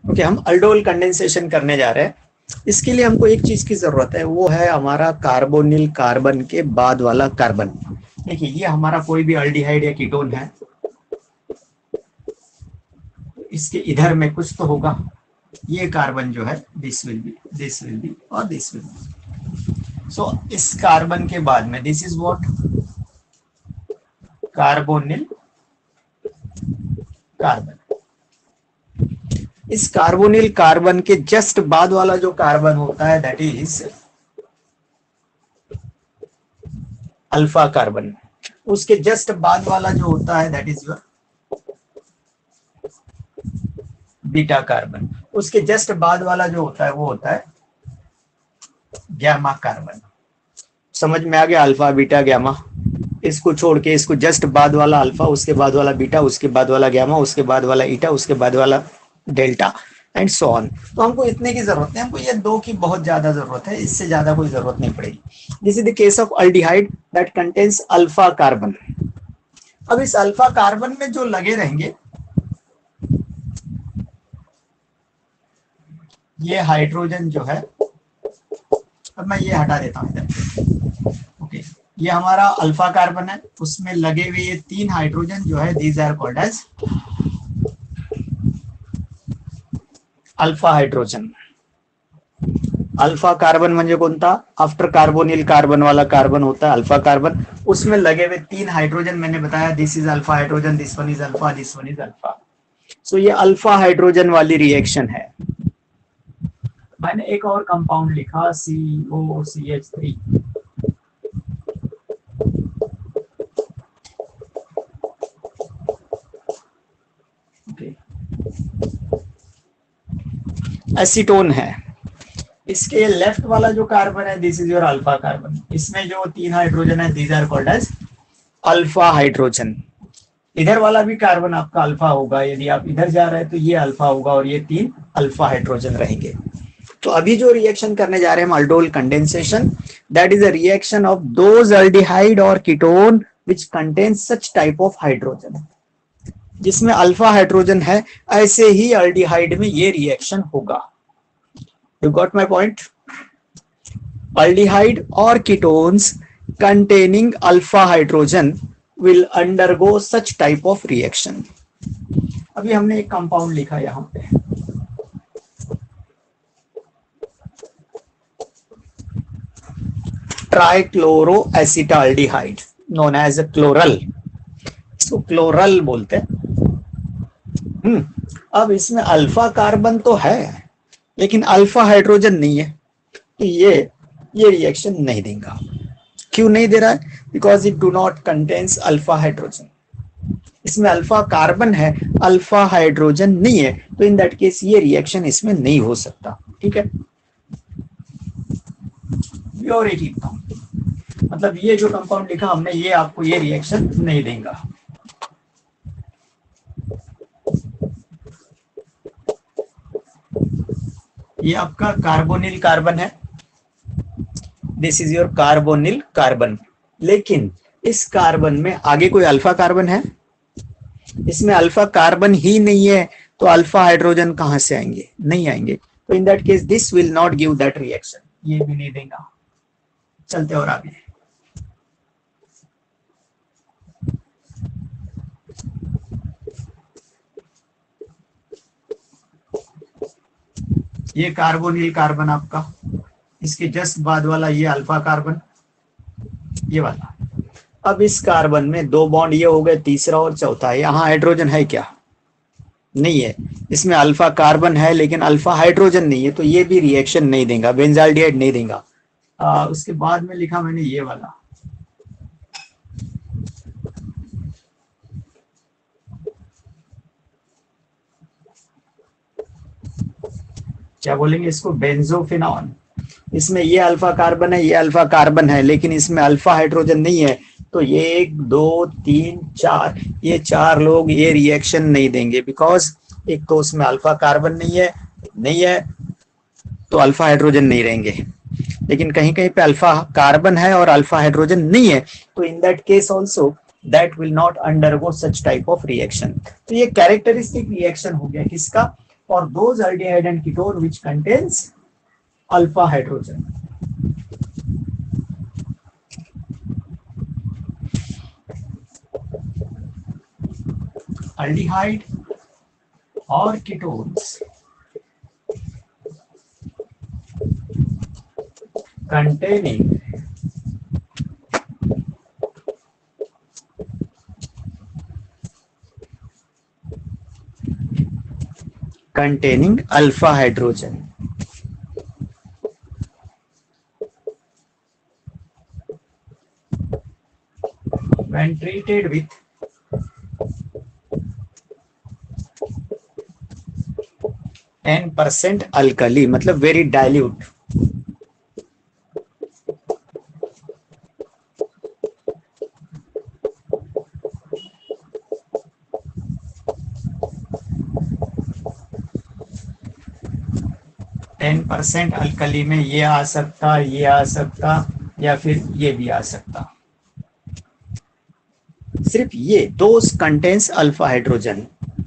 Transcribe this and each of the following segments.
Okay, हम aldol condensation करने जा रहे हैं। इसके लिए हमको एक चीज की जरूरत है, वो है हमारा कार्बोनिल कार्बन के बाद वाला कार्बन। देखिए, ये हमारा कोई भी अल्डिहाइड या कीटोन है, इसके इधर में कुछ तो होगा। ये कार्बन जो है दिस विल बी और दिस विल बी। सो इस कार्बन के बाद में this is what, carbonyl carbon. इस कार्बोनिल कार्बन के जस्ट बाद वाला जो कार्बन होता है दैट इज अल्फा कार्बन। उसके जस्ट बाद वाला जो होता है that is your beta carbon. उसके जस्ट बाद वाला जो होता है वो होता है गैमा कार्बन। समझ में आ गया? Alpha beta gamma. इसको छोड़ के इसको जस्ट बाद वाला अल्फा, उसके बाद वाला बीटा, उसके बाद वाला गैमा, उसके बाद वाला ईटा, उसके बाद वाला डेल्टा एंड सो ऑन। तो हमको इतने की जरूरत है, हमको ये दो की बहुत ज्यादा जरूरत है, इससे ज्यादा कोई जरूरत नहीं पड़ेगी। This is the case of aldehyde that contains alpha carbon. अब इस अल्फा कार्बन में जो लगे रहेंगे ये हाइड्रोजन जो है, अब मैं ये हटा देता हूं इधर। ओके, ये हमारा अल्फा कार्बन है, उसमें लगे हुए ये 3 हाइड्रोजन जो है these are called as alpha hydrogen. Alpha carbon म्हणजे कोणता? आफ्टर कार्बोनिल कार्बन वाला कार्बन होता है अल्फा कार्बन। उसमें लगे हुए 3 हाइड्रोजन मैंने बताया, this is alpha hydrogen, this one is alpha, this one is alpha. So ये अल्फा हाइड्रोजन वाली रिएक्शन है। मैंने एक और कंपाउंड लिखा COCH3। एसीटोन है। इसके लेफ्ट वाला जो कार्बन है this is your alpha carbon. इसमें जो 3 हाइड्रोजन है these are called as alpha hydrogen. इधर वाला भी कार्बन आपका अल्फा होगा, यदि आप इधर जा रहे हैं तो ये अल्फा होगा और ये 3 अल्फा हाइड्रोजन रहेंगे। तो अभी जो रिएक्शन करने जा रहे हैं हम aldol condensation, that is a reaction of those aldehyde और ketone which contains such type of hydrogen. जिसमें अल्फा हाइड्रोजन है ऐसे ही अल्डिहाइड में ये रिएक्शन होगा। You got my point? Aldehyde और ketones containing alpha hydrogen will undergo such type of reaction. अभी हमने एक कंपाउंड लिखा यहां पे, ट्राइक्लोरोएसिटाल्डिहाइड नोन एज क्लोरल। इसको क्लोरल बोलते हैं। अब इसमें अल्फा कार्बन तो है लेकिन अल्फा हाइड्रोजन नहीं है, तो ये रिएक्शन नहीं देगा। क्यों नहीं दे रहा है? Because it do not contains alpha hydrogen. इसमें अल्फा कार्बन है, अल्फा हाइड्रोजन नहीं है, तो इन दैट केस ये रिएक्शन इसमें नहीं हो सकता। ठीक है, प्योरिटी मतलब ये जो कंपाउंड लिखा हमने ये आपको ये रिएक्शन नहीं देगा। ये आपका कार्बोनिल कार्बन है, this is your carbonyl carbon. लेकिन इस कार्बन में आगे कोई अल्फा कार्बन है? इसमें अल्फा कार्बन ही नहीं है, तो अल्फा हाइड्रोजन कहां से आएंगे? नहीं आएंगे। तो in that case this will not give that reaction, ये भी नहीं देगा। चलते और आगे। ये कार्बोनिल कार्बन आपका, इसके जस्ट बाद वाला ये अल्फा कार्बन, ये वाला। अब इस कार्बन में 2 बॉन्ड ये हो गए, तीसरा और चौथा। यहाँ हाइड्रोजन है क्या? नहीं है। इसमें अल्फा कार्बन है लेकिन अल्फा हाइड्रोजन नहीं है, तो ये भी रिएक्शन नहीं देगा, बेंजाल्डिहाइड नहीं देगा। उसके बाद में लिखा मैंने ये वाला, क्या बोलेंगे इसको? बेंजोफिनॉन। इसमें ये अल्फा कार्बन है, ये अल्फा कार्बन है, लेकिन इसमें अल्फा हाइड्रोजन नहीं है, तो ये 1 2 3 4 ये 4 लोग ये रिएक्शन नहीं देंगे। बिकॉज एक तो उसमें अल्फा कार्बन नहीं है तो अल्फा हाइड्रोजन नहीं रहेंगे, लेकिन कहीं कहीं पे अल्फा कार्बन है और अल्फा हाइड्रोजन नहीं है, तो in that case also that will not undergo such type of reaction. तो ये कैरेक्टरिस्टिक रिएक्शन हो गया किसका? for those aldehyde and ketone which contains alpha hydrogen. Aldehyde or ketones containing alpha hydrogen. When treated with 10% alkali, मतलब very dilute. %, Alkali में ये आ सकता, ये आ सकता, या फिर ये भी आ सकता. सिर्फ ये those contains alpha hydrogen.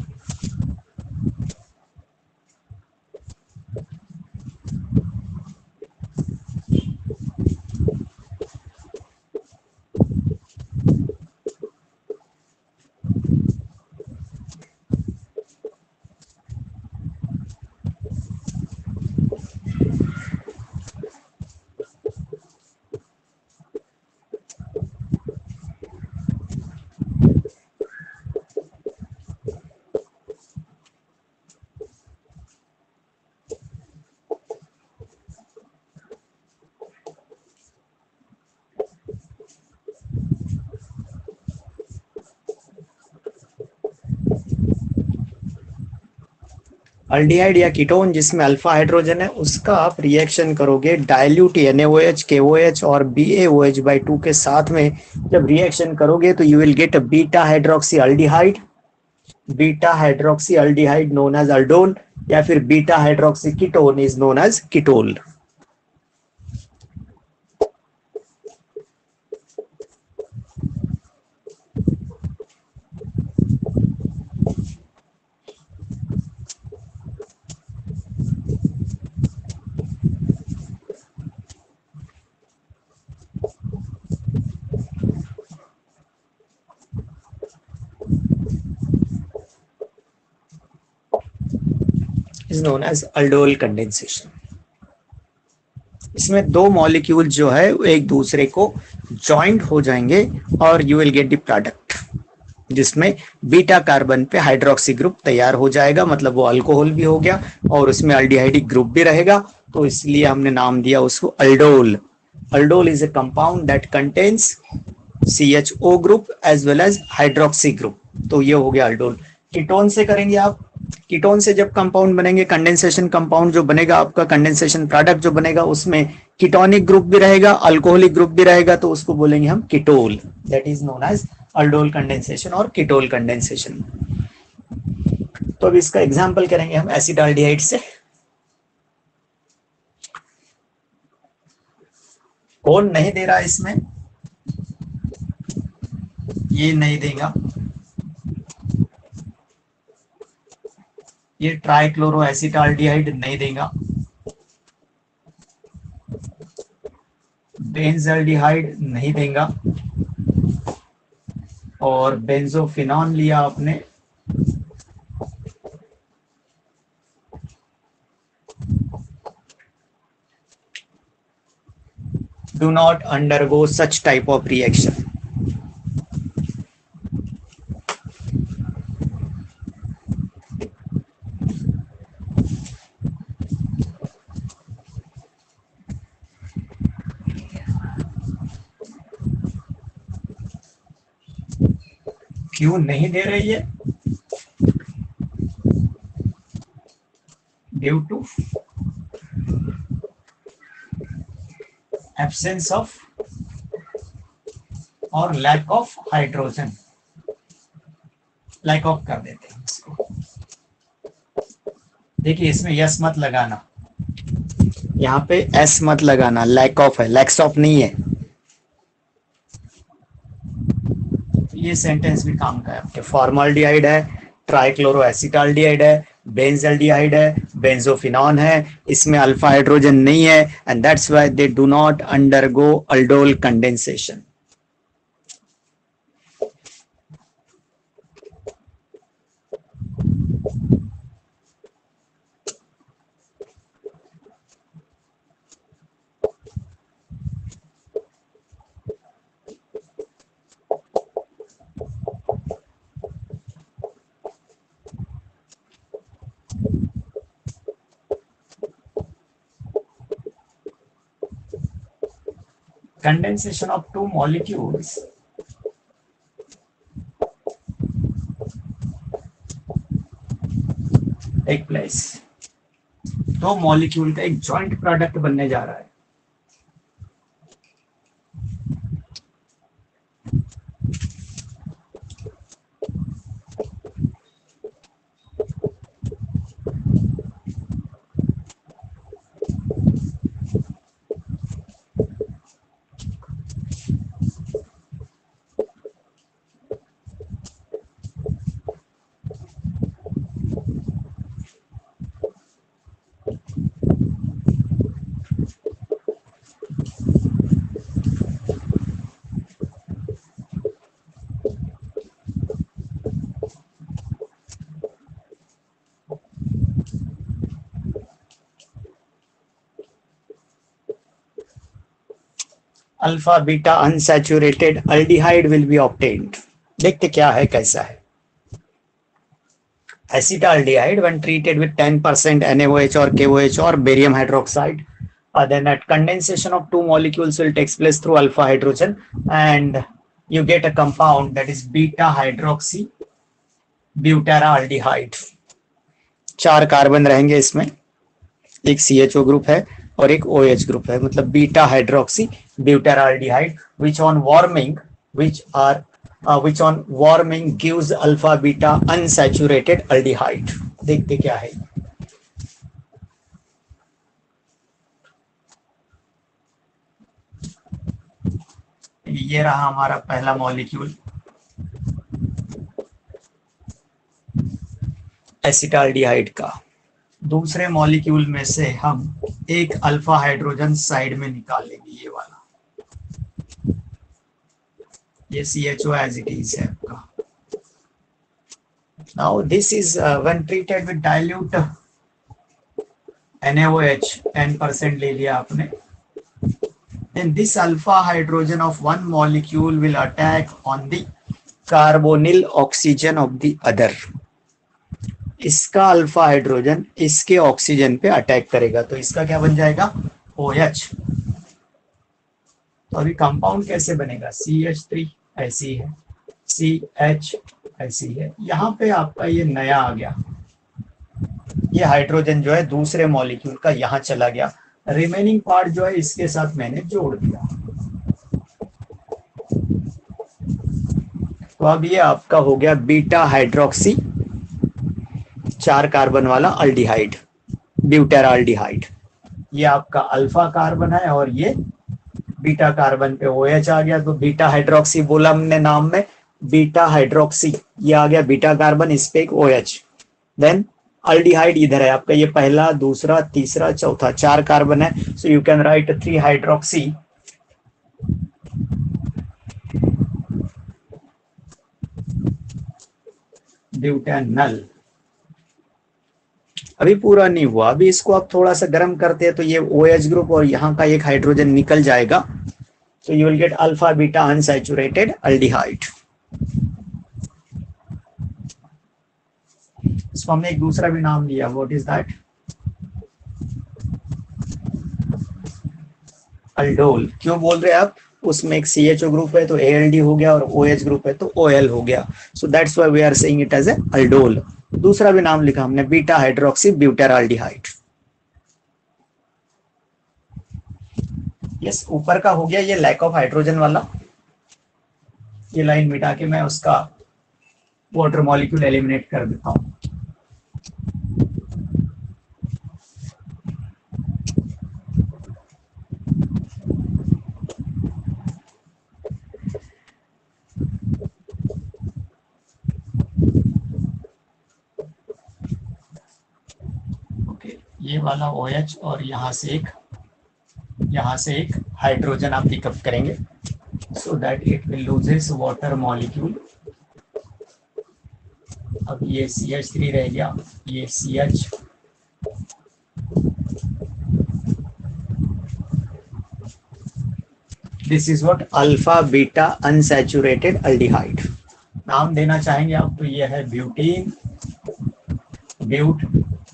Aldehyde या कीटोन जिसमें अल्फा हाइड्रोजन है उसका आप रिएक्शन करोगे डाइल्यूट NaOH, KOH और BaOH/2 के साथ में. जब रिएक्शन करोगे तो you will get beta hydroxy aldehyde. Beta hydroxy aldehyde known as aldol, या फिर beta hydroxy ketone is known as ketol. is known as aldol condensation. इसमें दो मॉलिक्यूल जो है वो एक दूसरे को जॉइंट हो जाएंगे और you will get the product, जिसमें बीटा कार्बन पे हाइड्रोक्सी ग्रुप तैयार हो जाएगा. मतलब वो अल्कोहल भी हो गया और उसमें अल्डिहाइडिक ग्रुप भी रहेगा, तो इसलिए हमने नाम दिया उसको aldol. Aldol is a compound that contains CHO group as well as hydroxy group. तो ये हो गया अल्डोल. कीटोन से करेंगे आप. कीटोन से जब कंपाउंड बनेंगे, कंडेंसेशन कंपाउंड जो बनेगा आपका, कंडेंसेशन प्रोडक्ट जो बनेगा उसमें कीटोनिक ग्रुप भी रहेगा, अल्कोहलिक ग्रुप भी रहेगा, तो उसको बोलेंगे हम ketol. That is known as aldol condensation और कीटोल कंडेंसेशन. तो अब इसका एग्जांपल करेंगे हम एसिटाल्डिहाइड से. कौन नहीं दे रहा इसमें? ये नहीं देगा. ये ट्राइक्लोरो एसिटाल्डिहाइड नहीं देगा. बेंजल्डिहाइड नहीं देगा. और बेंजोफिनॉन लिया आपने, do not undergo such type of reaction. क्यों नहीं दे रही है? ड्यू टू एब्सेंस ऑफ और lack of hydrogen. Lack of कर देते हैं इसको. देखिए इसमें यस मत लगाना, यहाँ पे एस मत लगाना. लैक ऑफ है, लैक्स ऑफ नहीं है. ये सेंटेंस भी काम का है आपके. फॉर्मल्डिहाइड है, ट्राइक्लोरो एसिटाल्डिहाइड है, बेंजल्डिहाइड है, बेंजोफिनॉन है, इसमें अल्फा हाइड्रोजन नहीं है, and that's why they do not undergo aldol condensation. Condensation of two molecules take place. दो मॉलिक्यूल का एक जॉइंट प्रोडक्ट बनने जा रहा है. Alpha beta unsaturated aldehyde will be obtained. देखते क्या है कैसा है. acetaldehyde when treated with 10% NaOH or KOH or barium hydroxide, then that condensation of two molecules will take place through alpha hydrogen, and you get a compound that is beta hydroxy butyraldehyde. 4 carbon रहेंगे इसमें, एक CHO group है और एक OH group है, मतलब beta hydroxy butyraldehyde, which on warming gives alpha beta unsaturated aldehyde. देखते क्या है. ये रहा हमारा पहला मॉलिक्यूल एसिटाल्डिहाइड का. दूसरे मॉलिक्यूल में से हम एक अल्फा हाइड्रोजन साइड में निकाल लेंगे, ये वाला. ये CHO as it is है आपका. Now this is when treated with dilute NaOH 10% ले लिया आपने, then this alpha hydrogen of one molecule will attack on the carbonyl oxygen of the other. इसका अल्फा हाइड्रोजन इसके ऑक्सीजन पे attack करेगा, तो इसका क्या बन जाएगा, OH. तो अभी कंपाउंड कैसे बनेगा, CH3 ऐसी है, CH ऐसी है. यहाँ पे आपका ये नया आ गया, ये हाइड्रोजन जो है दूसरे मॉलिक्यूल का यहाँ चला गया, रिमेनिंग पार्ट जो है इसके साथ मैंने जोड़ दिया. तो अब ये आपका हो गया बीटा हाइड्रोक्सी 4 कार्बन वाला अल्डिहाइड ब्यूटेराल्डिहाइड. ये आपका अल्फा कार्बन है और ये बीटा कार्बन पे OH आ गया, तो बीटा हाइड्रोक्सी बोला हमने नाम में, बीटा हाइड्रोक्सी ये आ गया बीटा कार्बन, इस पे एक OH. देन अल्डिहाइड इधर है आपका, ये पहला दूसरा तीसरा चौथा 4 कार्बन है, so you can write 3 hydroxy butanal. अभी पूरा नहीं हुआ, अभी इसको आप थोड़ा सा गर्म करते हैं तो ये OH ग्रुप और यहाँ का एक हाइड्रोजन निकल जाएगा, so you will get alpha beta unsaturated aldehyde. इसको हमने एक दूसरा भी नाम लिया, what is that? अल्डोल. क्यों बोल रहे हैं आप, उसमें एक CHO ग्रुप है तो ALD हो गया और OH ग्रुप है तो OL हो गया, so that's why we are saying it as a aldol. दूसरा भी नाम लिखा हमने, बीटा हाइड्रोक्सी ब्यूटेराल्डिहाइड. यस, ऊपर का हो गया ये लैक ऑफ हाइड्रोजन वाला. ये लाइन मिटा के मैं उसका वाटर मॉलिक्यूल एलिमिनेट कर देता हूं. ये वाला OH और यहाँ से एक हाइड्रोजन आप पिकअप करेंगे, so that it will loses water molecule. अब ये CH3 रह गया, ये CH, this is what alpha beta unsaturated aldehyde. नाम देना चाहेंगे आप तो ये है butene, but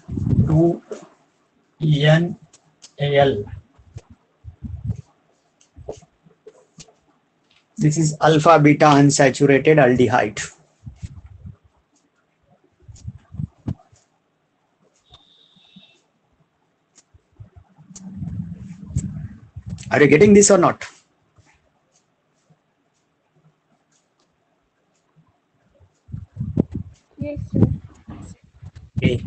2-ENAL। This is alpha beta unsaturated aldehyde. Are you getting this or not? Yes, sir. Okay.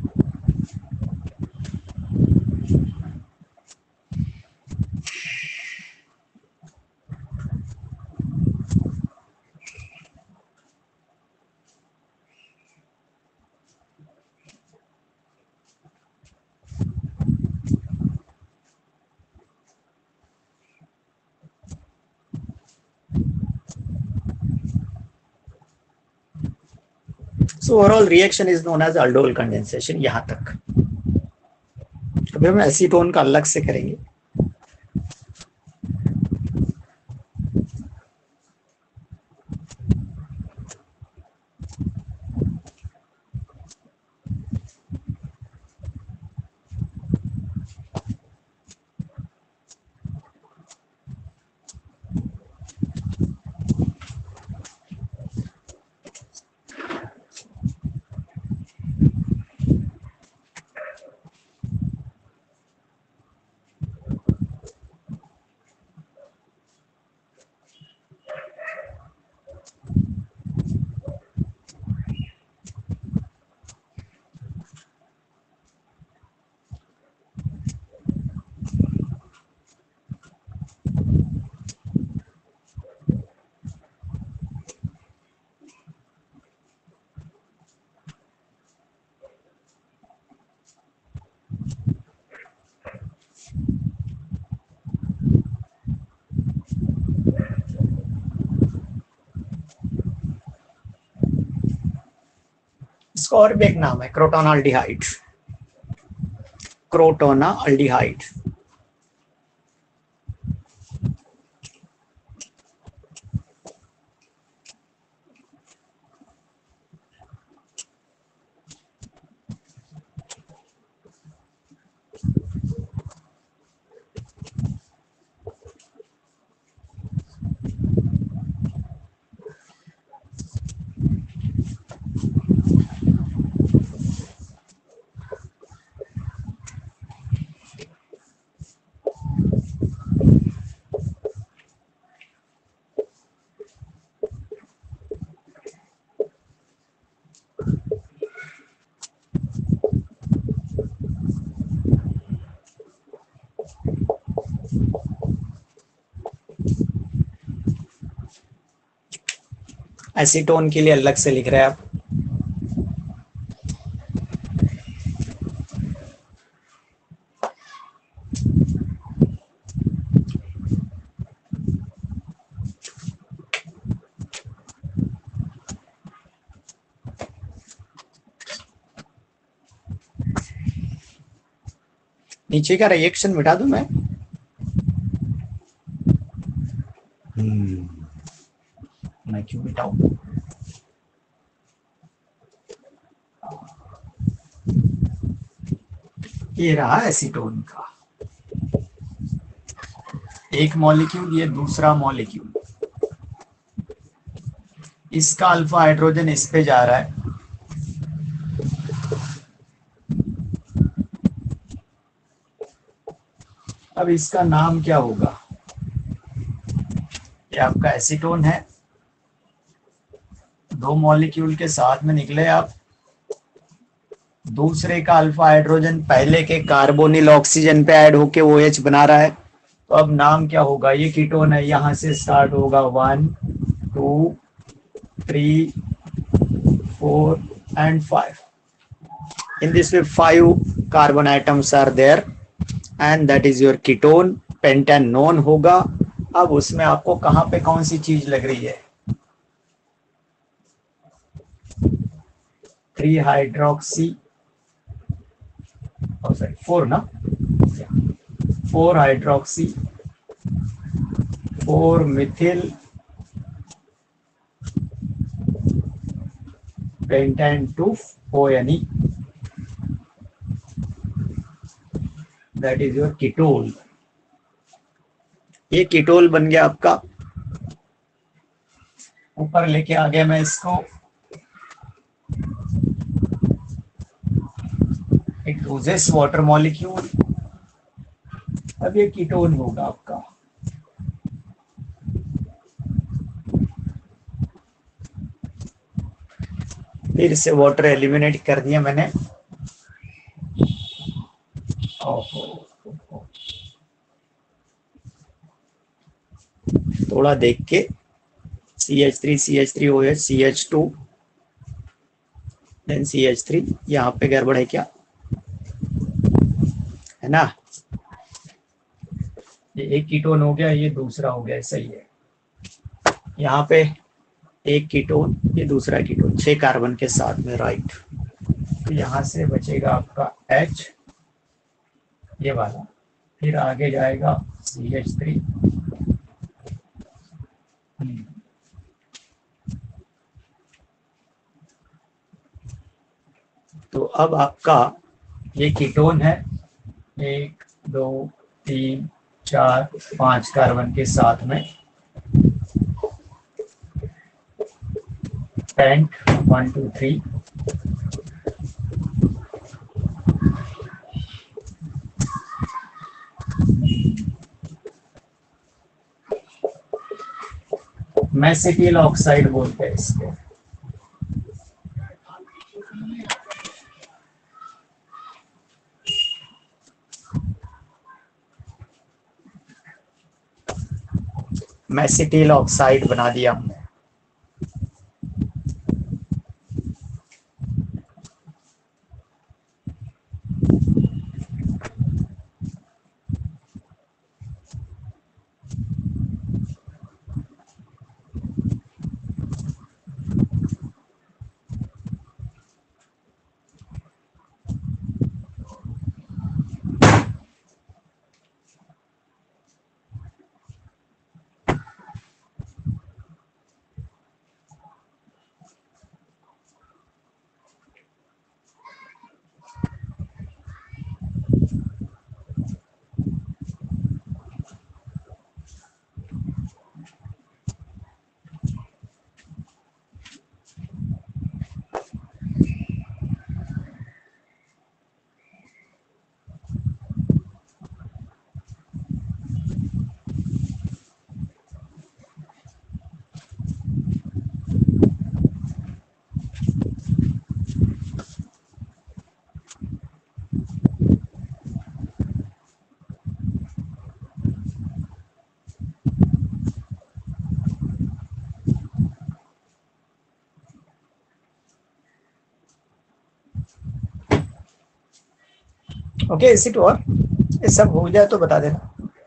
So overall reaction is known as aldol condensation। यहाँ तक अभी हम एसीटोन का अलग से करेंगे। इसका और भी एक नाम है क्रोटोनाल्डिहाइड, क्रोटोनाल्डिहाइड। एसीटोन के लिए अलग से लिख रहे हैं आप। नीचे का रिएक्शन मिटा दूं मैं? मैं क्यों मिटाऊं? ये रहा एसीटोन का एक मॉलिक्यूल, ये दूसरा मॉलिक्यूल। इसका अल्फा हाइड्रोजन इस पे जा रहा है, अब इसका नाम क्या होगा? ये आपका एसीटोन है, दो मॉलिक्यूल के साथ में निकले आप, दूसरे का अल्फा हाइड्रोजन पहले के कार्बोनिल ऑक्सीजन पे ऐड होके OH बना रहा है, तो अब नाम क्या होगा? ये कीटोन है, यहां से स्टार्ट होगा 1 2 3 4 and 5। In this way 5 carbon atoms are there and that is your ketone. Pentanone होगा। अब उसमें आपको कहां पे कौन सी चीज लग रही है? 3 हाइड्रोक्सी, सॉरी 4 ना, 4 hydroxy 4 methyl pentan 2 ONE, that is your ketol. ये कीटोल बन गया आपका। ऊपर लेके आ गया मैं इसको। It loses water molecule. अब ये कीटोन होगा आपका। फिर से वाटर एलिमिनेट कर दिया मैंने। थोड़ा देख के, CH3 CH3 OH CH2 then CH3, यहाँ पे गड़बड़ है क्या? है ना? ये एक कीटोन हो गया, ये दूसरा हो गया, सही है। यहाँ पे एक कीटोन, ये दूसरा कीटोन, 6 कार्बन के साथ में, राइट। तो यहाँ से बचेगा आपका H, ये वाला, फिर आगे जाएगा CH3। तो अब आपका ये कीटोन है, 1 2 3 4 5 कार्बन के साथ में, पेंट 1 2 3। मेसिटिल ऑक्साइड बोलते हैं इसको। मेसिटिल ऑक्साइड बना दिया हमने। ओके, इसी टू, और ये सब हो जाए तो बता देना।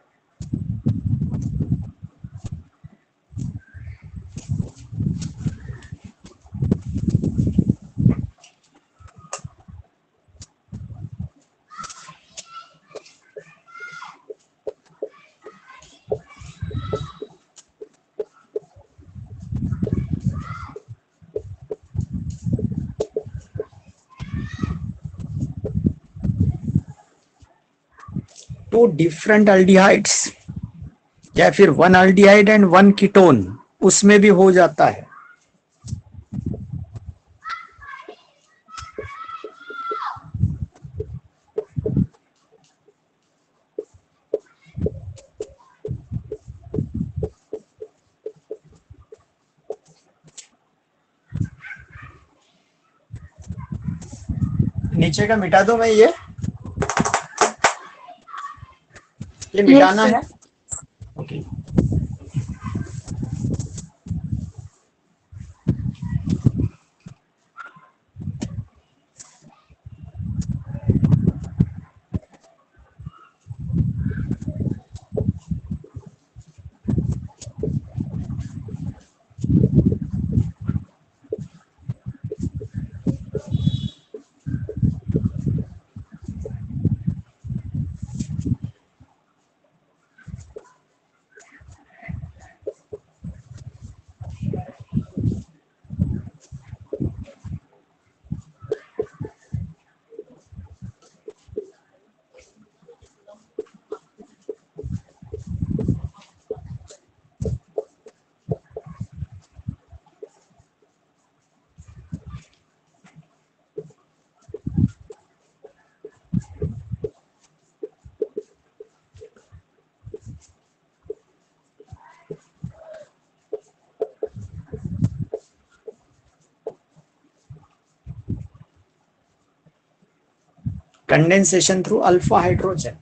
टू डिफरेंट अल्डिहाइड्स या फिर 1 अल्डिहाइड एंड 1 कीटोन, उसमें भी हो जाता है। नीचे का मिटा दो मैं, ये मिटाना है। Okay, condensation through alpha hydrogen.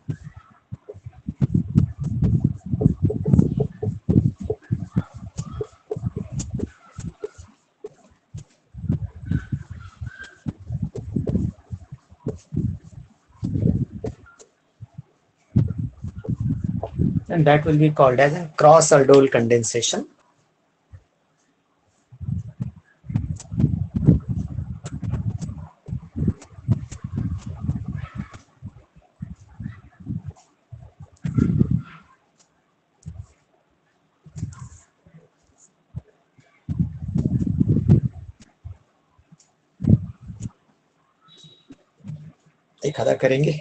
And that will be called as a cross aldol condensation. एक आधा करेंगे.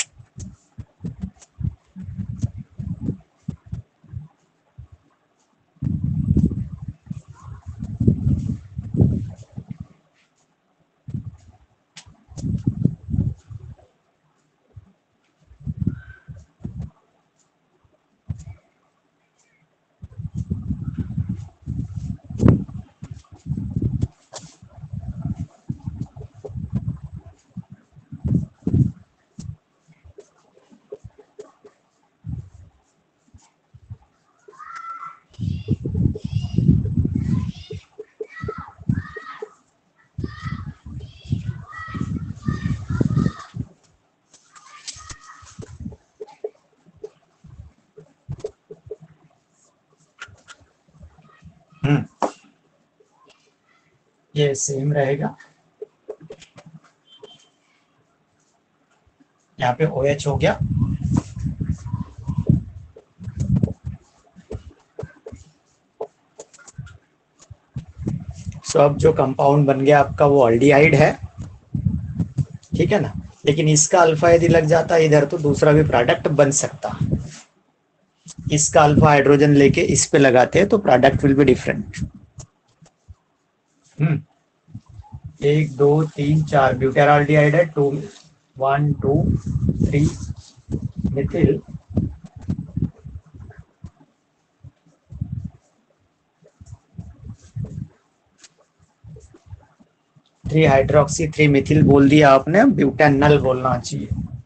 ये सेम रहेगा. यहाँ पे OH हो गया. सो अब जो कंपाउंड बन गया आपका वो अल्डिहाइड है, ठीक है ना. लेकिन इसका अल्फा यदि लग जाता है इधर तो दूसरा भी प्रोडक्ट बन सकता. इसका अल्फा हाइड्रोजन लेके इस पे लगाते हैं तो product will be different. 1 2 3 4 butyraldehyde है. 2 1 2 3 मिथिल, थ्री हाइड्रोक्सी 3 मिथिल बोल दिया आपने, ब्यूटेनल बोलना चाहिए.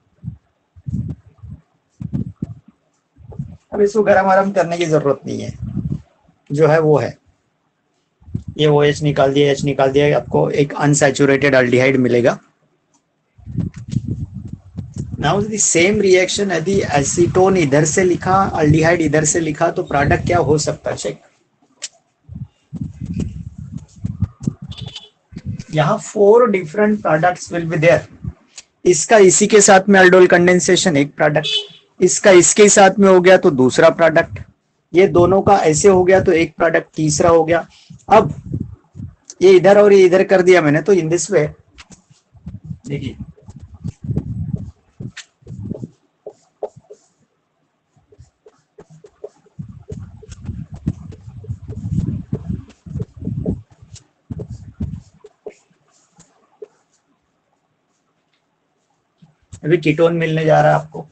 अब इसको गरम आराम करने की जरूरत नहीं है, जो है वो है. ये OH निकाल दिया, H निकाल दिया, आपको एक अनसैचुरेटेड अल्डिहाइड मिलेगा. नाउ द सेम रिएक्शन यदि एसीटोन इधर से लिखा, अल्डिहाइड इधर से लिखा तो प्रोडक्ट क्या हो सकता है? चेक. यहाँ 4 different products will be there. इसका इसी के साथ में अल्डोल कंडेंसेशन एक प्रोडक्ट, इसका इसके साथ में हो गया तो दूसरा प्रोडक्ट, ये दोनों का ऐसे हो गया तो एक प्रोडक्ट तीसरा हो गया. अब ये इधर और ये इधर कर दिया मैंने, तो इन दिस वे देखिए अभी कीटोन मिलने जा रहा है आपको.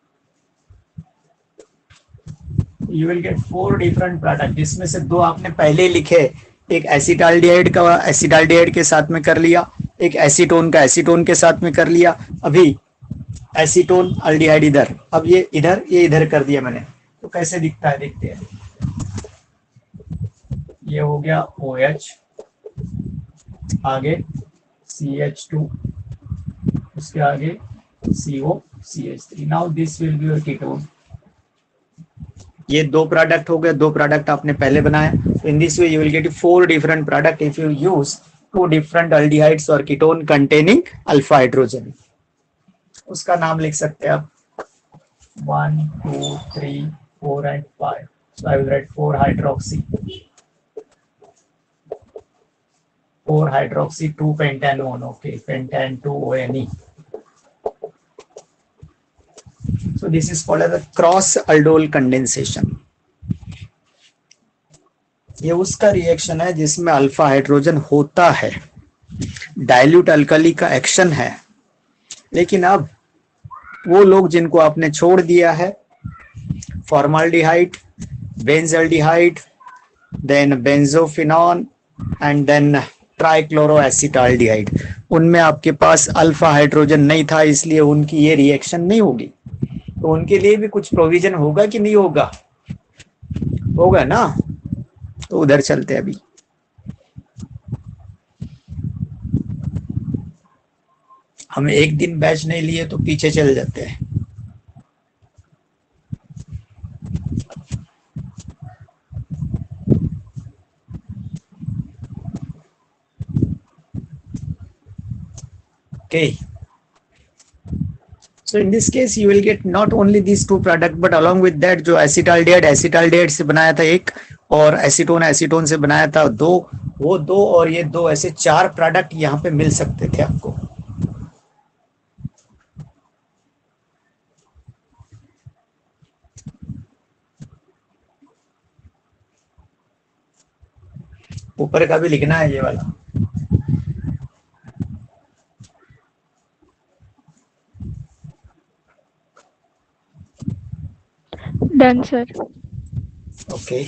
You will get 4 different product, जिसमें से 2 आपने पहले लिखे. एक एसिटाल्डिहाइड का एसिटाल्डिहाइड के साथ में कर लिया, एक एसीटोन का एसीटोन के साथ में कर लिया. अभी एसीटोन अल्डिहाइड इधर, अब ये इधर कर दिया मैंने, तो कैसे दिखता है देखते हैं. ये हो गया OH, आगे CH2, उसके आगे CO CH3. Now this will be your ketone. ये 2 प्रोडक्ट हो गए, 2 प्रोडक्ट आपने पहले बनाए. In this way you will get 4 different product if you use 2 different aldehydes और कीटोन कंटेनिंग अल्फा हाइड्रोजन. उसका नाम लिख सकते हैं आप 1 2 3 4 and 5. So I will write 4 hydroxy 2 pentanone. Okay, pentan 2 ONE. So this is called as a cross aldol condensation. ये उसका reaction है जिसमें अल्फा हाइड्रोजन होता है, डाइल्यूट अल्कली का एक्शन है. लेकिन अब वो लोग जिनको आपने छोड़ दिया है, formaldehyde, benzaldehyde, then benzophenone and then trichloro acetaldehyde, उनमें आपके पास अल्फा हाइड्रोजन नहीं था, इसलिए उनकी ये रिएक्शन नहीं होगी। तो उनके लिए भी कुछ प्रोविजन होगा कि नहीं होगा? होगा ना। तो उधर चलते हैं अभी। हम एक दिन बैच नहीं लिए तो पीछे चल जाते हैं। Okay. So in this case you will get not only these two product but along with that जो एसिटाल्डिहाइड से बनाया था एक, और एसीटोन से बनाया था दो, वो दो और ये दो, ऐसे चार प्रोडक्ट यहाँ पे मिल सकते थे आपको। ऊपर का भी लिखना है ये वाला। Done sir. ओके।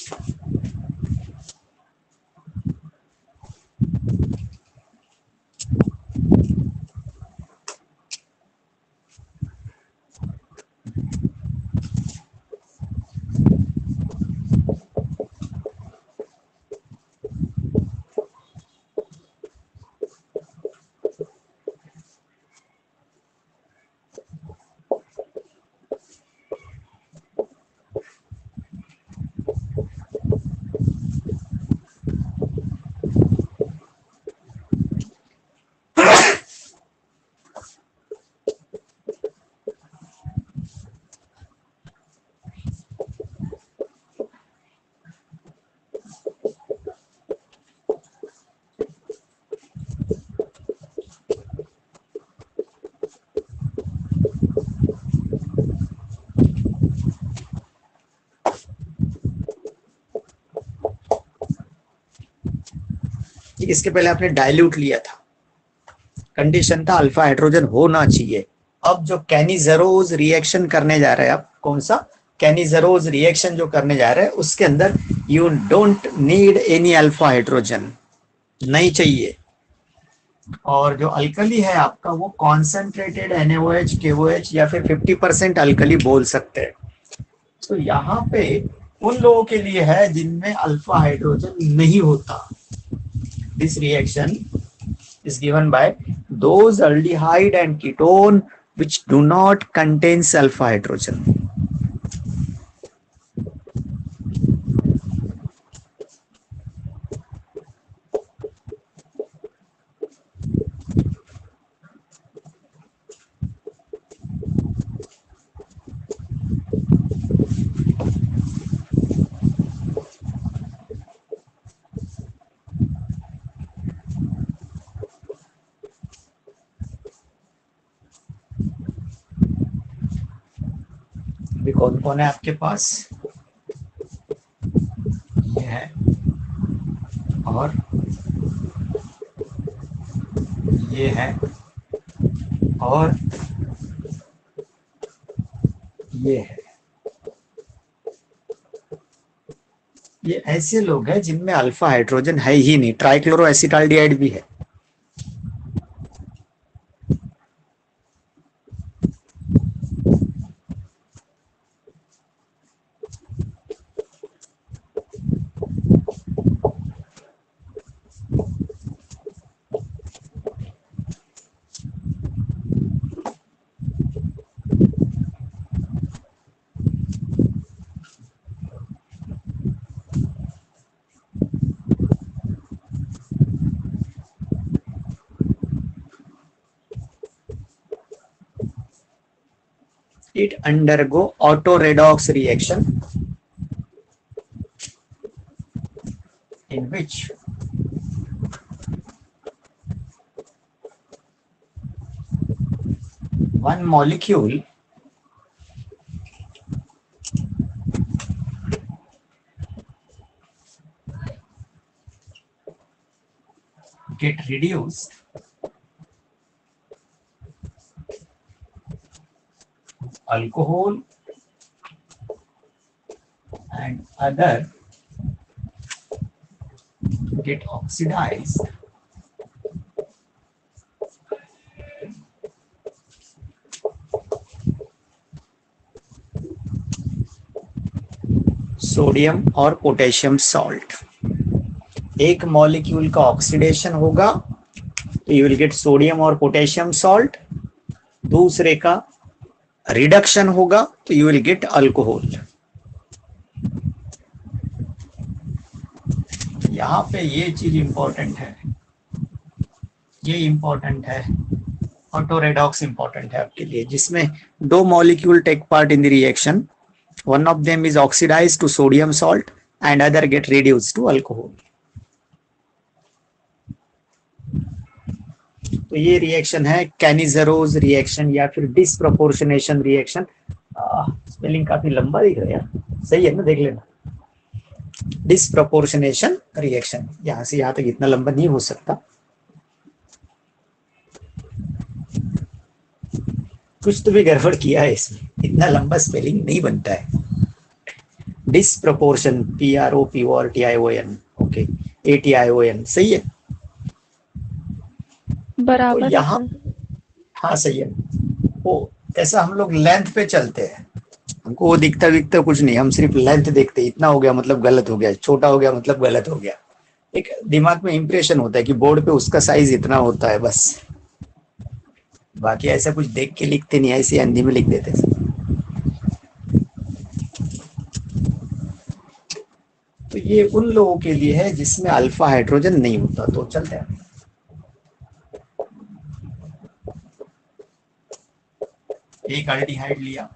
इसके पहले आपने डाइल्यूट लिया था, कंडीशन था अल्फा हाइड्रोजन होना चाहिए। अब जो कैनिजरोज रिएक्शन करने जा रहे हैं आप, कौन सा कैनिजरोज रिएक्शन जो करने जा रहे हैं उसके अंदर you don't need any alpha hydrogen, नहीं चाहिए। और जो अल्कली है आपका वो कॉन्सेंट्रेटेड NaOH KOH या फिर 50% अल्कली बोल सकते हैं। तो यहाँ पे उन लोगों के लिए है जिनमें अल्फा हाइड्रोजन नहीं होता। This reaction is given by those aldehyde and ketone which do not contain alpha hydrogen. अभी कौन कौन है आपके पास? ये है और ये है और ये है। ये ऐसे लोग हैं जिनमें अल्फा हाइड्रोजन है ही नहीं। ट्राइक्लोरो एसिटाल्डिहाइड भी है। It undergo auto redox reaction in which one molecule get reduced alcohol and other get oxidized sodium और पोटेशियम सॉल्ट। एक मॉलिक्यूल का ऑक्सीडेशन होगा तो यू विल गेट सोडियम और पोटेशियम सॉल्ट, दूसरे का रिडक्शन होगा तो यू विल गेट अल्कोहल। यहां पे ये चीज इंपॉर्टेंट है, ये इंपॉर्टेंट है, ऑटो रेडॉक्स इंपॉर्टेंट है आपके लिए, जिसमें दो molecule take part in the reaction, one of them is oxidized to sodium salt and other get reduced to alcohol. तो ये रिएक्शन है कैनिज़रोस रिएक्शन या फिर डिसप्रोपोर्शनेशन रिएक्शन। स्पेलिंग काफी लंबा दिख रहा है यार, सही है ना, देख लेना। डिसप्रोपोर्शनेशन रिएक्शन, यहां से यहां तक इतना लंबा नहीं हो सकता, कुछ तो भी गड़बड़ किया है इसमें, इतना लंबा स्पेलिंग नहीं बनता है। डिसप्रोपोर्शन, PROPORTION, ओके, ATION, सही है बराबर। तो यहाँ, हाँ सही है। वो ऐसा हम लोग लेंथ पे चलते हैं, हमको वो दिखता दिखता कुछ नहीं, हम सिर्फ लेंथ देखते, इतना हो गया मतलब गलत हो गया, छोटा हो गया मतलब गलत हो गया। एक दिमाग में इंप्रेशन होता है कि बोर्ड पे उसका साइज इतना होता है बस, बाकी ऐसा कुछ देख के लिखते नहीं, ऐसे हिंदी में लिख देते हैं। तो ये उन लोगों के लिए है जिसमें अल्फा हाइड्रोजन नहीं होता। तो चलते हैं, एक अल्डिहाइड लिया,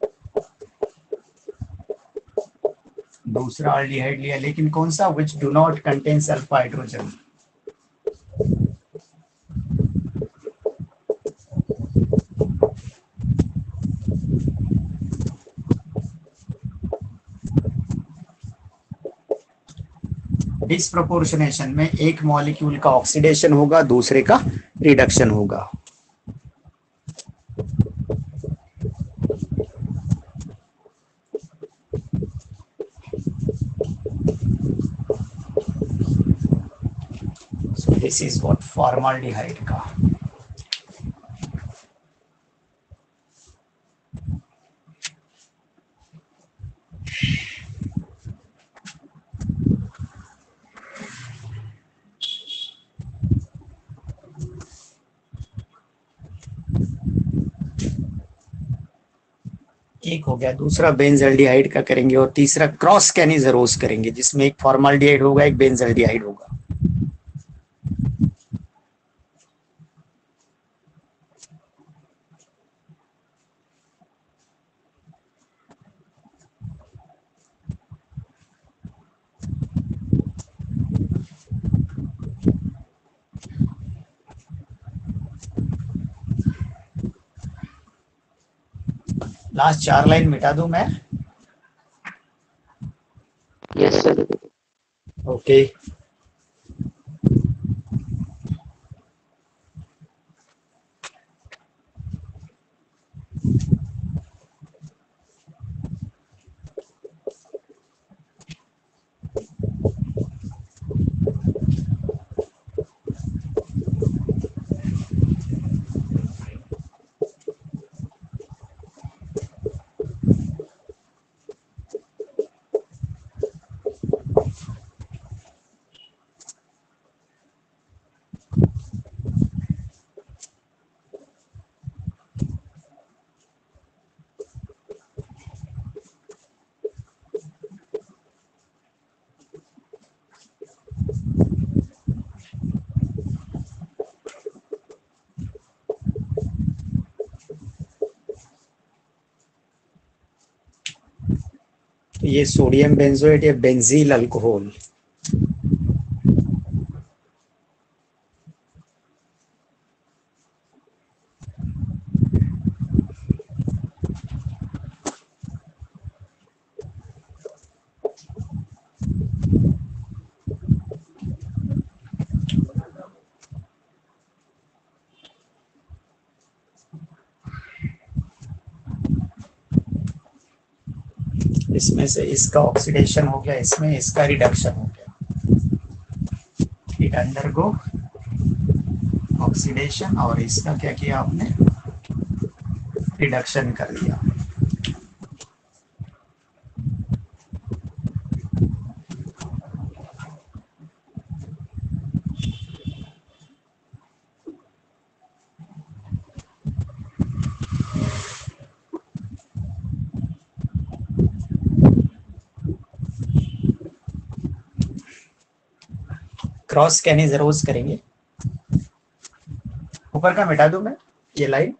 दूसरा अल्डिहाइड लिया, लेकिन कौन सा, which do not contains alpha hydrogen. Disproportionation में एक मॉलिक्यूल का ऑक्सीडेशन होगा, दूसरे का रिडक्शन होगा। So this is what formaldehyde का। एक हो गया, दूसरा बेंजल्डिहाइड का करेंगे और तीसरा क्रॉस कैनिज़रोस करेंगे, जिसमें एक फॉर्माल्डिहाइड होगा, एक बेंजल्डिहाइड होगा। लास्ट 4 लाइन मिटा दूं मैं? Yes sir. ओके, तो ये सोडियम बेंजोएट या बेंजील अल्कोहल। इसमें से इसका ऑक्सीडेशन हो गया, इसमें इसका रिडक्शन हो गया, इट अंडरगो ऑक्सीडेशन, और इसका क्या किया आपने, रिडक्शन कर दिया। क्रॉस कैनी जरूर करेंगे। ऊपर का मिटा दूं मैं ये लाइन।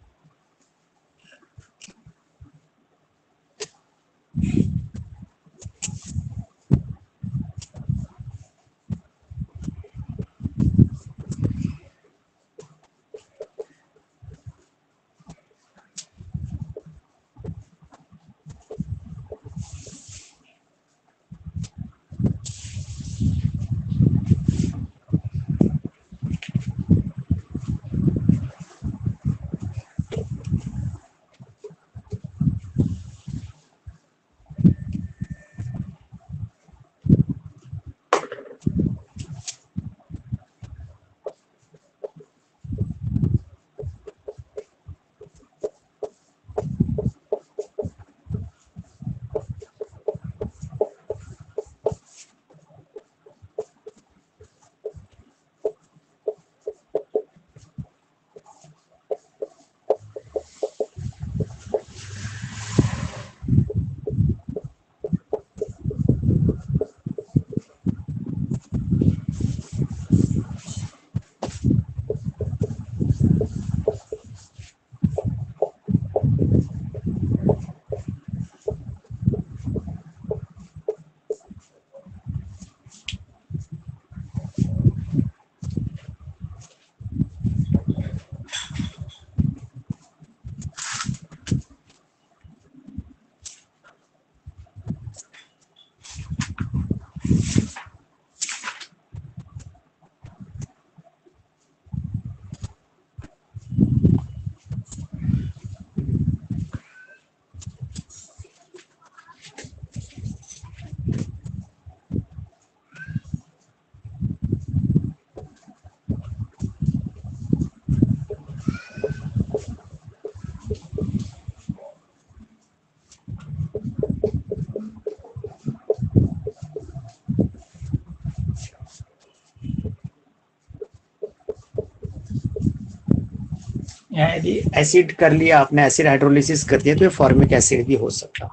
यहाँ यदि एसिड कर लिया आपने, एसिड हाइड्रोलिसिस कर दिया, तो ये फॉर्मिक एसिड भी हो सकता।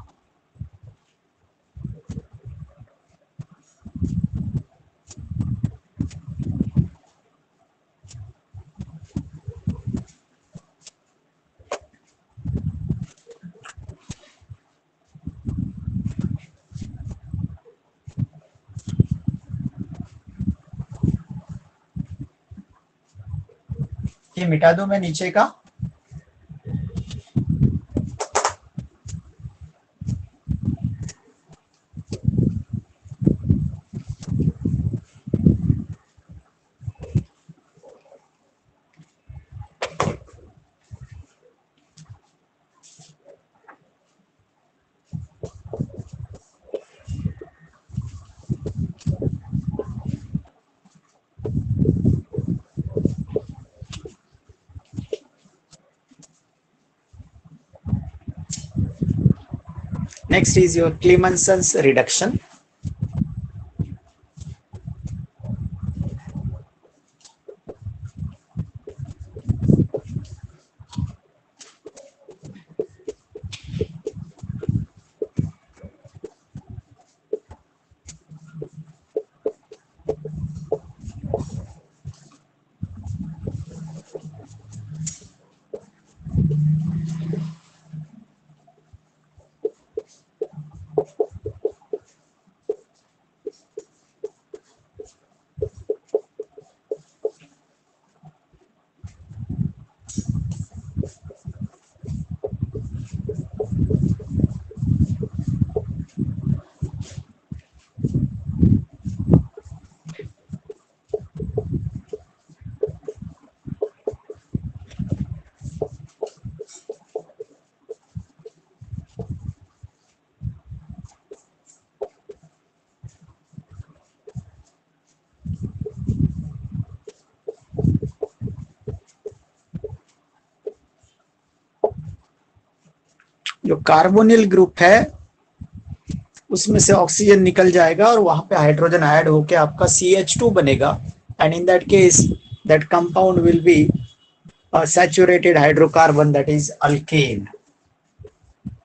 ये मिटा दूं मैं नीचे का। Next is your Clemenson's reduction. जो कार्बोनिल ग्रुप है उसमें से ऑक्सीजन निकल जाएगा और वहां पे हाइड्रोजन ऐड होके आपका CH2 बनेगा, and in that case that compound will be saturated hydrocarbon, that is alkane.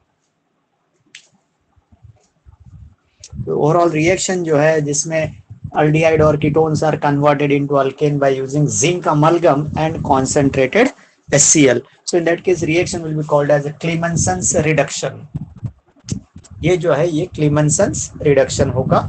Overall reaction जो है जिसमें aldehyde or ketones are converted into alkane by using zinc amalgam and concentrated HCl. So in that case reaction will be called as a Clemenson's reduction. ये जो है ये Clemenson's reduction होगा.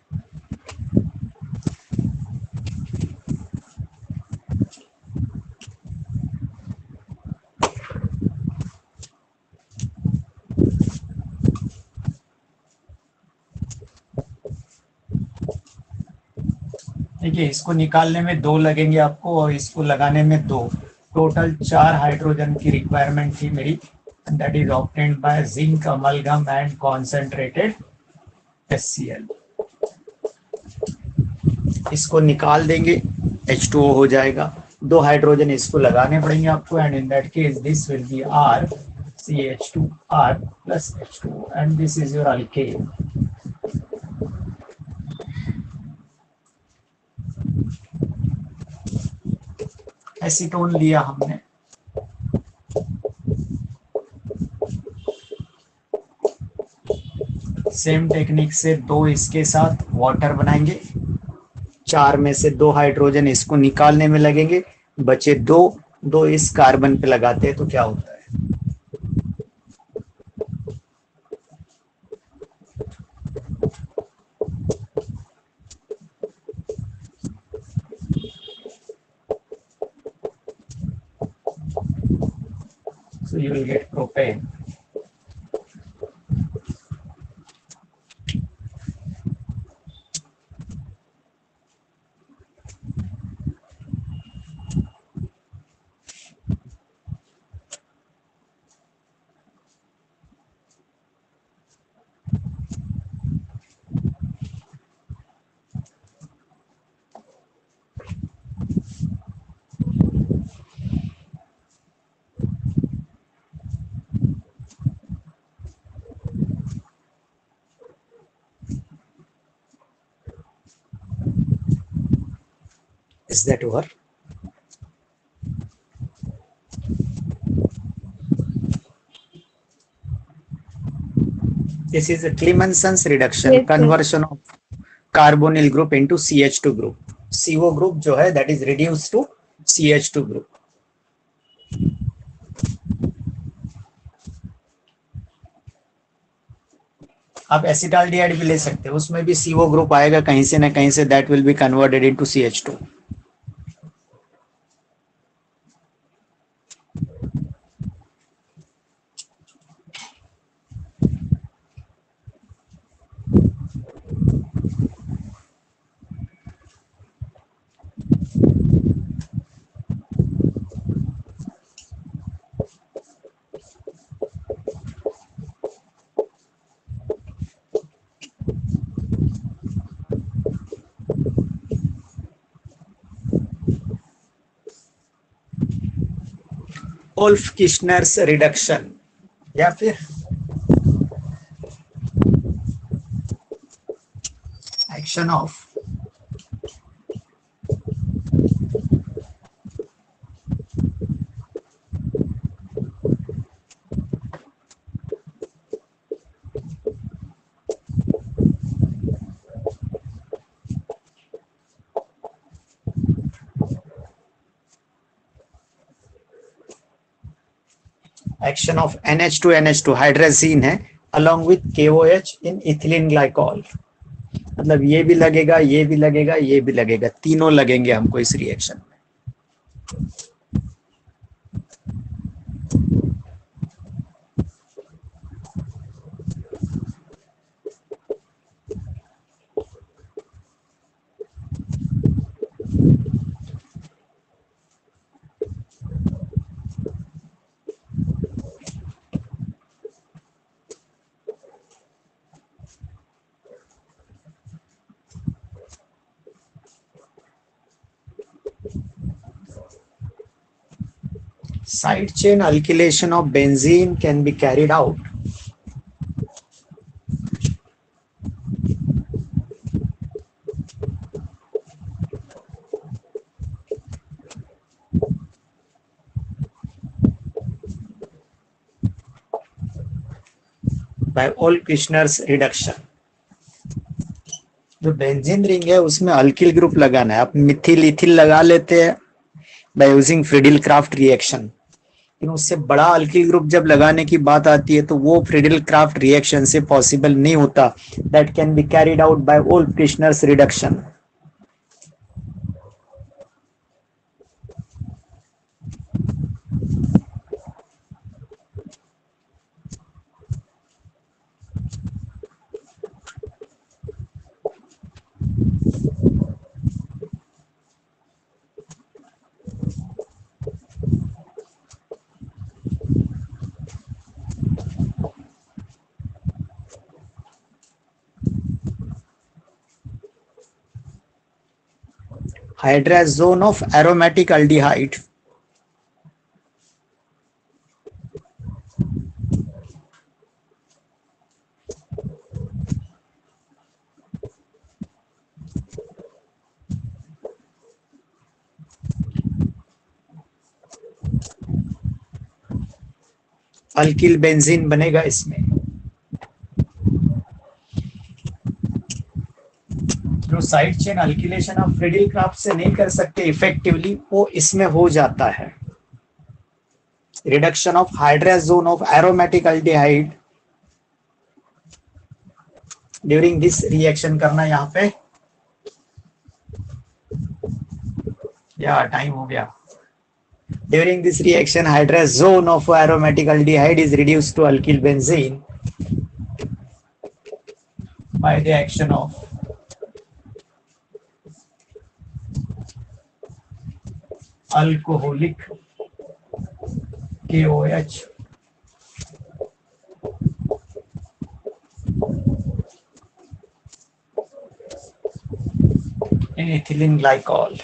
देखिए इसको निकालने में 2 लगेंगे आपको और इसको लगाने में 2, टोटल 4 हाइड्रोजन की रिक्वायरमेंट थी मेरी. That is obtained by zinc amalgam and concentrated HCl. इसको निकाल देंगे, H2O हो जाएगा. 2 हाइड्रोजन इसको लगाने पड़ेंगे आपको and in that case this will be R CH2R plus H2O and this is your alkane. Acetone लिया हमने. सेम टेक्निक से 2 इसके साथ वाटर बनाएंगे. 4 में से 2 हाइड्रोजन इसको निकालने में लगेंगे, बचे 2 इस कार्बन पे लगाते हैं तो क्या होता है. So you will get propane. Is that over? This is a Clemenson's reduction, yes, conversion of carbonyl group into CH2 group. CO group जो है that is reduced to CH2 group. आप एसिटाल्डिहाइड भी ले सकते हो, उसमें भी CO ग्रुप आएगा कहीं से ना कहीं से, that will be converted into CH2. Wolff-Kishner's reduction या फिर action of NH2 हाइड्रोजीन है along with KOH in ethylene glycol. मतलब ये भी लगेगा, ये भी लगेगा, ये भी लगेगा, तीनों लगेंगे हमको इस रिएक्शन में. Side chain alkylation of benzene can be carried out by Wolff-Kishner's reduction. जो बेंजीन रिंग है उसमें अल्किल ग्रुप लगाना है। आप मिथिल इथिल लगा लेते हैं by using Friedel Crafts reaction, लेकिन उससे बड़ा अल्किल ग्रुप जब लगाने की बात आती है तो वो फ्रीडिल क्राफ्ट रिएक्शन से पॉसिबल नहीं होता। That can be carried out by Wolff Kishner's reduction. Hydrazone of aromatic aldehyde. Alkyl benzene बनेगा इसमें। जो साइड चेन अल्किलेशन आप फ्रीडिल क्राफ्ट से नहीं कर सकते इफेक्टिवली, वो इसमें हो जाता है। Reduction of hydrazone of aromatic aldehyde during this reaction करना यहाँ पे। या टाइम हो गया। During this reaction hydrazone of aromatic aldehyde is reduced to alkyl benzene by the action of alcoholic KOH in ethylene glycol.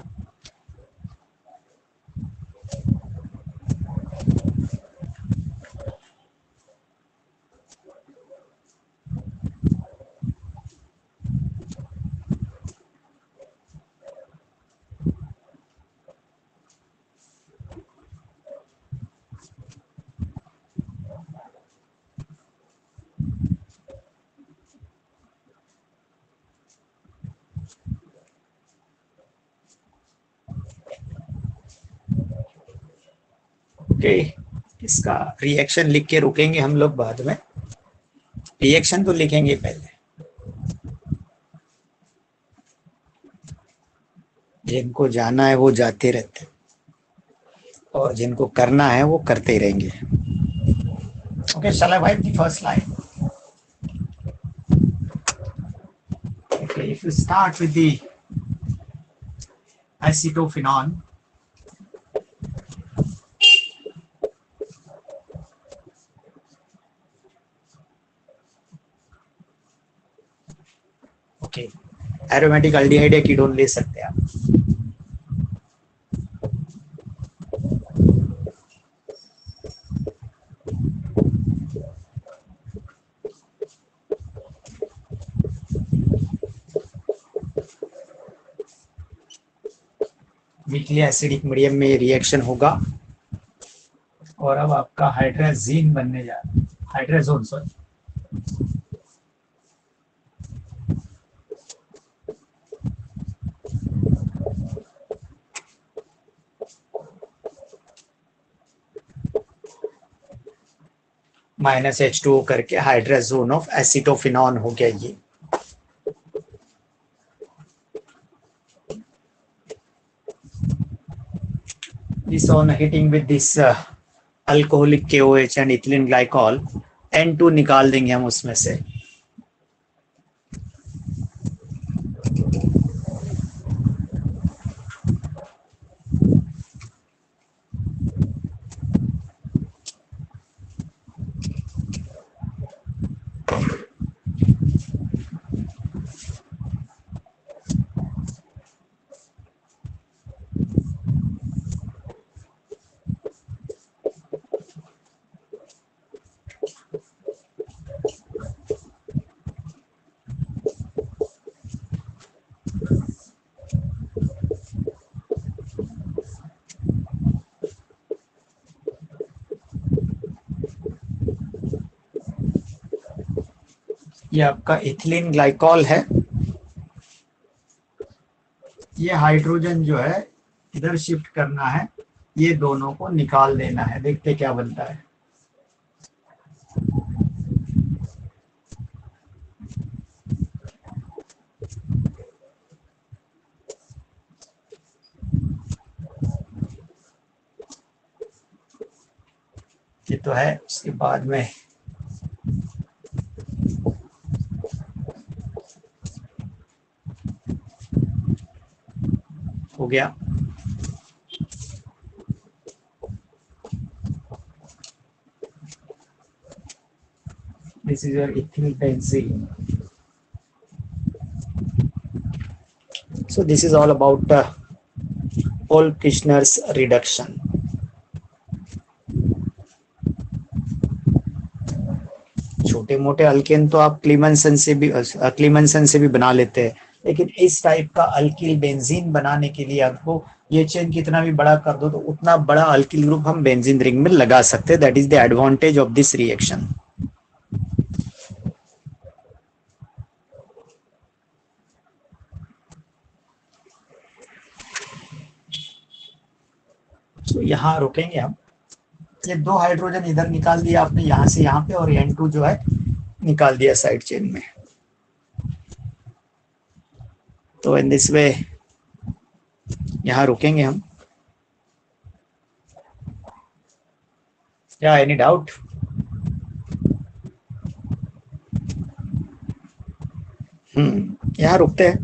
Okay, इसका रिएक्शन लिख के रुकेंगे हम लोग बाद में। रिएक्शन तो लिखेंगे पहले। जिनको जाना है वो जाते रहते और जिनको करना है वो करते ही रहेंगे। Okay, shall I write the first line? Okay, if you start with the acetophenone, okay, aromatic aldehyde या कीटोन ले सकते हैं आप। वीकली एसिडिक मीडियम में रिएक्शन होगा और अब आपका हाइड्राजीन बनने जा रहा है, हाइड्राजोन सॉरी। -H2O करके हाइड्राजोन ऑफ एसिटोफिनॉन हो गया ये। This on hitting with this alcoholic KOH and ethylene glycol, N2 निकाल देंगे हम उसमें से। ये आपका इथिलीन ग्लाइकॉल है ये हाइड्रोजन जो है इधर शिफ्ट करना है, ये दोनों को निकाल देना है। देखते क्या बनता है। ये तो है, उसके बाद में हो गया। This is your ethyl benzene. So this is all about Paul-Kirchner's reduction. छोटे मोटे अल्केन तो आप क्लीमनसन से भी बना लेते हैं, लेकिन इस टाइप का अल्किल बेंजीन बनाने के लिए आपको ये चेन कितना भी बड़ा कर दो तो उतना बड़ा अल्किल ग्रुप हम बेंजीन रिंग में लगा सकते हैं। That is the advantage of this reaction. तो यहाँ रुकेंगे हम। ये 2 हाइड्रोजन इधर निकाल दिया आपने, यहाँ से यहाँ पे, और N2 जो है निकाल दिया साइड चेन में। तो इन दिस वे यहाँ रुकेंगे हम। क्या एनी डाउट? यहाँ रुकते हैं।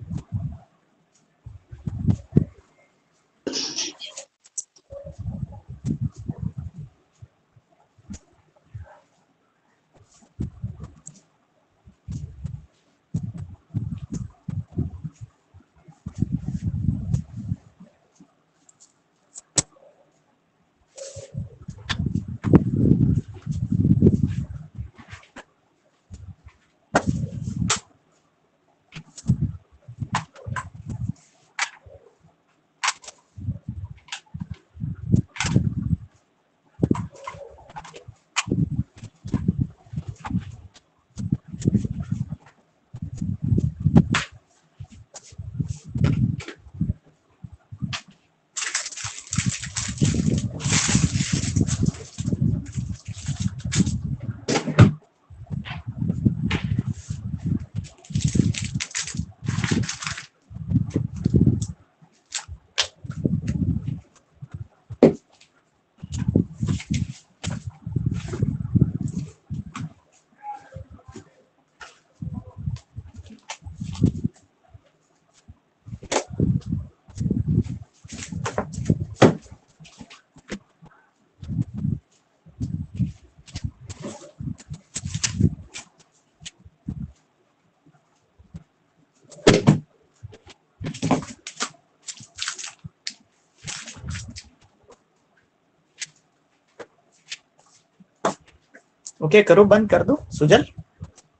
ओके, करो, बंद कर दो Sujal.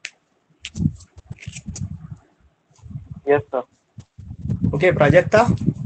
Yes sir. Okay, Prajakta.